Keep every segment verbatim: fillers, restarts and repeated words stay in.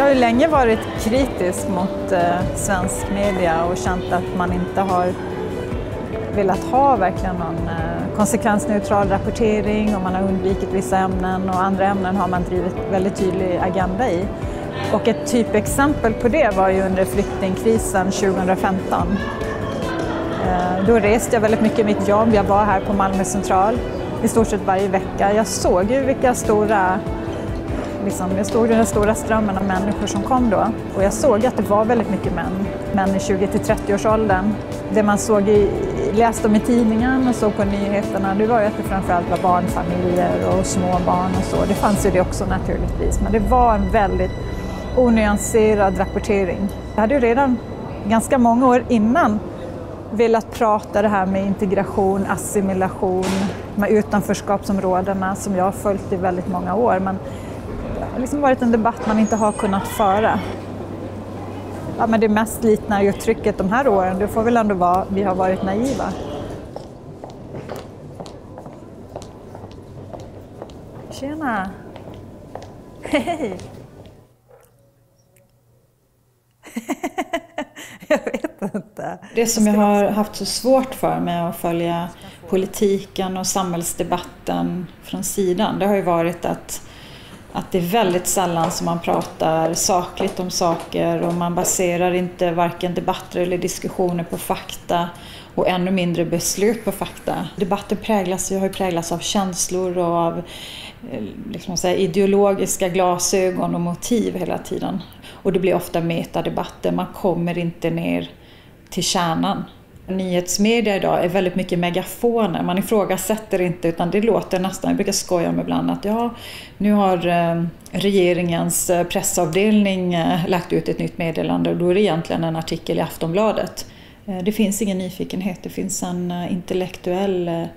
har ju länge varit kritisk mot eh, svensk media och känt att man inte har velat ha verkligen någon eh, konsekvensneutral rapportering, och man har undvikit vissa ämnen, och andra ämnen har man drivit väldigt tydlig agenda i. Och ett typexempel på det var ju under flyktingkrisen tjugohundrafemton. Eh, då reste jag väldigt mycket i mitt jobb. Jag var här på Malmö central i stort sett varje vecka. Jag såg ju vilka stora, liksom, jag såg den stora strömmen av människor som kom då. Och jag såg att det var väldigt mycket män, män i tjugo till trettio års åldern. Det man såg i, läste om i tidningen och såg på nyheterna, det var ju att det framförallt var barnfamiljer och små barn och så. Det fanns ju det också naturligtvis, men det var en väldigt onyanserad rapportering. Jag hade ju redan ganska många år innan velat prata det här med integration, assimilation, med utanförskapsområdena som jag har följt i väldigt många år. Men det har liksom varit en debatt man inte har kunnat föra. Ja, men det mest liknar ju trycket de här åren. Det får väl ändå vara vi har varit naiva. Tjena! Hej! Jag vet inte. Det som jag har haft så svårt för med att följa politiken och samhällsdebatten från sidan, det har ju varit att, att det är väldigt sällan som man pratar sakligt om saker, och man baserar inte varken debatter eller diskussioner på fakta, och ännu mindre beslut på fakta. Debatten präglas, har ju präglats av känslor och av liksom säga, ideologiska glasögon och motiv hela tiden. Och det blir ofta metadebatter, man kommer inte ner till kärnan. Nyhetsmedia idag är väldigt mycket megafoner, man ifrågasätter inte, utan det låter nästan, jag brukar skoja om ibland att ja, nu har eh, regeringens pressavdelning eh, lagt ut ett nytt meddelande, och då är det egentligen en artikel i Aftonbladet. Eh, det finns ingen nyfikenhet, det finns en eh, intellektuell eh,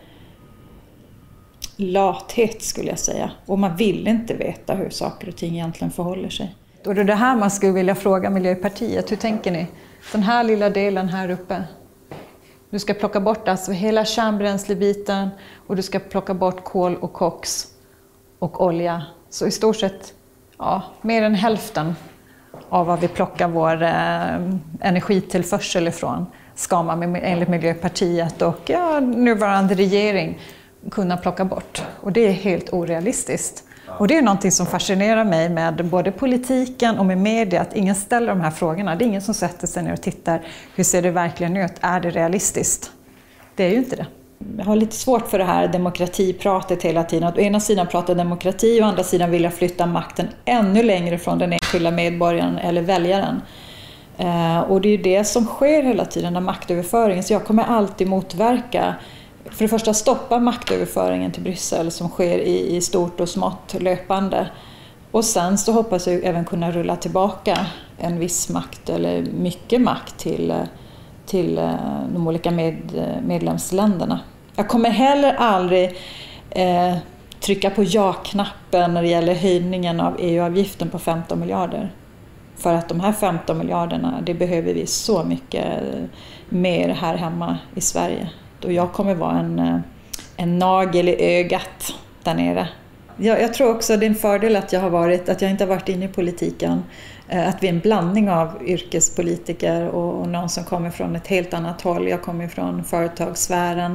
lathet skulle jag säga, och man vill inte veta hur saker och ting egentligen förhåller sig. Och det är det här man skulle vilja fråga Miljöpartiet. Hur tänker ni? Den här lilla delen här uppe. Du ska plocka bort alltså hela kärnbränslebiten, och du ska plocka bort kol och koks och olja. Så i stort sett ja, mer än hälften av vad vi plockar vår eh, energitillförsel ifrån ska man enligt Miljöpartiet och ja, nuvarande regering kunna plocka bort. Och det är helt orealistiskt. Och det är någonting som fascinerar mig med både politiken och med media, att ingen ställer de här frågorna. Det är ingen som sätter sig ner och tittar, hur ser det verkligen ut? Är det realistiskt? Det är ju inte det. Jag har lite svårt för det här demokratipratet hela tiden. Att å ena sidan prata demokrati och å andra sidan vilja flytta makten ännu längre från den enskilda medborgaren eller väljaren. Och det är ju det som sker hela tiden, den maktöverföringen. Så jag kommer alltid motverka, för det första stoppa maktöverföringen till Bryssel som sker i, i stort och smått löpande. Och sen så hoppas jag även kunna rulla tillbaka en viss makt eller mycket makt till, till de olika med, medlemsländerna. Jag kommer heller aldrig eh, trycka på ja-knappen när det gäller höjningen av E U-avgiften på femton miljarder. För att de här femton miljarderna, det behöver vi så mycket mer här hemma i Sverige. Och jag kommer vara en, en nagel i ögat där nere. Jag, jag tror också att det är en fördel att jag, har varit, att jag inte har varit inne i politiken. Att vi är en blandning av yrkespolitiker och, och någon som kommer från ett helt annat håll. Jag kommer från företagssfären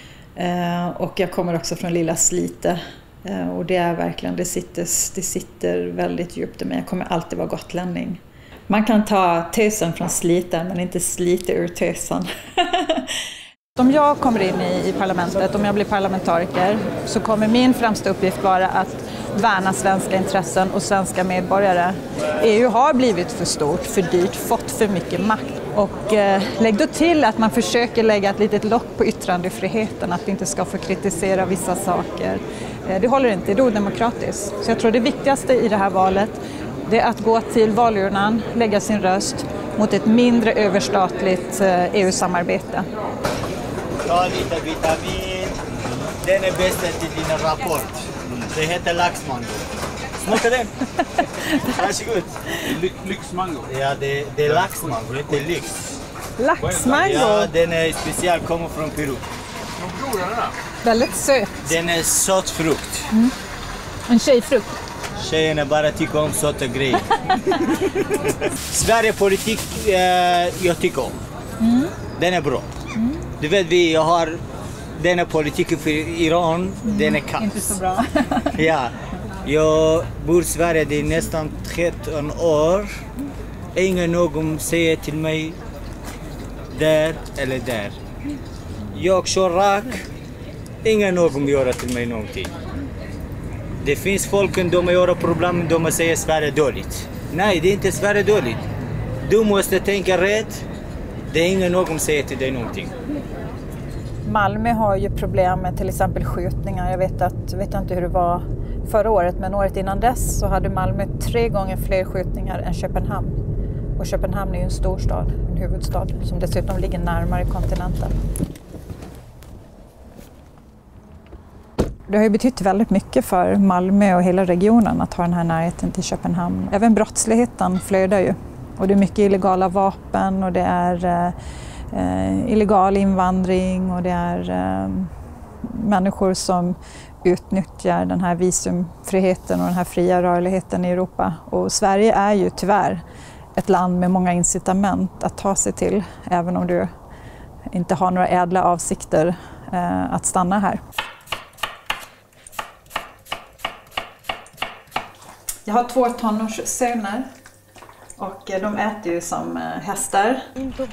och jag kommer också från lilla Slite. Och det är verkligen, det sitter, det sitter väldigt djupt i mig. Jag kommer alltid vara gotlänning. Man kan ta tösen från Slite men inte Slite ur tösen. Om jag kommer in i, i parlamentet, om jag blir parlamentariker, så kommer min främsta uppgift vara att värna svenska intressen och svenska medborgare. E U har blivit för stort, för dyrt, fått för mycket makt. Och eh, lägg då till att man försöker lägga ett litet lock på yttrandefriheten, att vi inte ska få kritisera vissa saker. Eh, det håller inte, det är odemokratiskt. Så jag tror det viktigaste i det här valet, det är att gå till valurnan, lägga sin röst mot ett mindre överstatligt eh, E U-samarbete. Ta lite vitamin. Den är bästa till din rapport. Det heter laxmango. Smaka den. Varsågod. Lyxmango. Ja, det, det är laxmango. Det är lyx. Laxmango? Ja, den är speciell. Kommer från Peru. Från Peru, den där? Väldigt söt. Den är söt frukt. Mm. En tjejfrukt. Tjejerna bara tycker om sådana grejer. Sverige politik eh, jag tycker om. Mm. Den är bra. Mm. Du vet vi har denna politiken för Iran, mm. den är kaos. Inte så bra. Ja, jag bor i Sverige det är nästan tretton år. Ingen någon säger till mig där eller där. Jag kör rak. Ingen någon gör till mig någonting. Det finns folk som gör problem, de säger Sverige är dåligt. Nej, det är inte Sverige dåligt. Du måste tänka rätt. Det är ingen någon som säger till dig någonting. Malmö har ju problem med till exempel skjutningar. Jag vet, att, vet inte hur det var förra året, men året innan dess så hade Malmö tre gånger fler skjutningar än Köpenhamn. Och Köpenhamn är ju en storstad, en huvudstad, som dessutom ligger närmare kontinenten. Det har ju betytt väldigt mycket för Malmö och hela regionen att ha den här närheten till Köpenhamn. Även brottsligheten flödar ju. Och det är mycket illegala vapen och det är eh, illegal invandring och det är eh, människor som utnyttjar den här visumfriheten och den här fria rörligheten i Europa. Och Sverige är ju tyvärr ett land med många incitament att ta sig till, även om du inte har några ädla avsikter eh, att stanna här. Jag har två tonårssöner och de äter ju som hästar.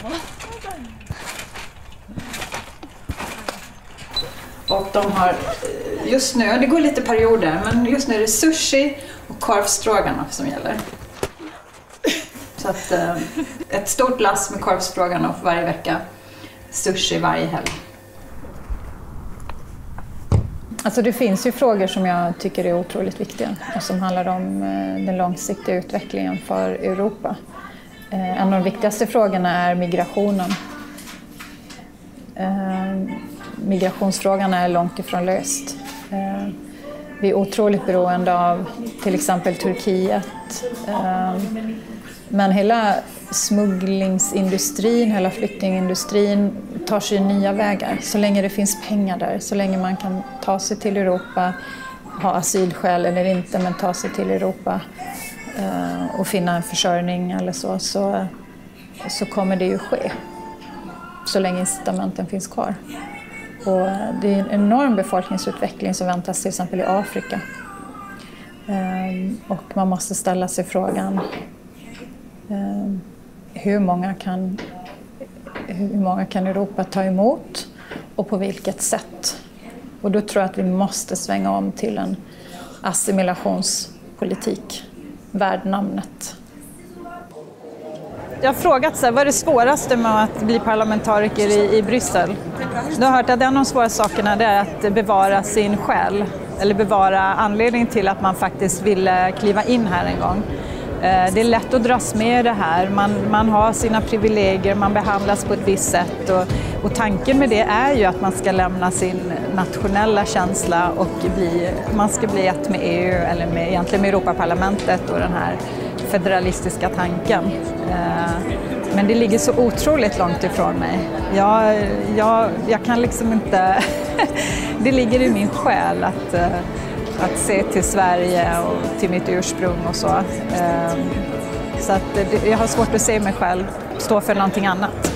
Och de har just nu, det går lite perioder, men just nu är det sushi och korvstroganoff som gäller. Så att ett stort lass med korvstroganoff varje vecka, sushi varje helg. Alltså det finns ju frågor som jag tycker är otroligt viktiga och som handlar om den långsiktiga utvecklingen för Europa. En av de viktigaste frågorna är migrationen. Migrationsfrågan är långt ifrån löst. Vi är otroligt beroende av till exempel Turkiet. Men hela smugglingsindustrin, hela flyktingindustrin tar sig nya vägar. Så länge det finns pengar där, så länge man kan ta sig till Europa, ha asylskäl eller inte, men ta sig till Europa eh, och finna en försörjning eller så, så, så kommer det ju ske. Så länge incitamenten finns kvar. Och det är en enorm befolkningsutveckling som väntas till exempel i Afrika. Eh, och man måste ställa sig frågan hur många kan, hur många kan Europa ta emot och på vilket sätt. Och då tror jag att vi måste svänga om till en assimilationspolitik värd namnet. Jag har frågat så här, vad är det svåraste med att bli parlamentariker i, i Bryssel? Du har hört att en av de svåra sakerna är att bevara sin själ. Eller bevara anledningen till att man faktiskt ville kliva in här en gång. Det är lätt att dras med i det här. Man, man har sina privilegier, man behandlas på ett visst sätt. Och, och tanken med det är ju att man ska lämna sin nationella känsla och bli, man ska bli ett med E U eller med, egentligen med Europaparlamentet och den här federalistiska tanken. Men det ligger så otroligt långt ifrån mig. Jag, jag, jag kan liksom inte... Det ligger i min själ att... att se till Sverige och till mitt ursprung och så. Så att jag har svårt att se mig själv stå för någonting annat.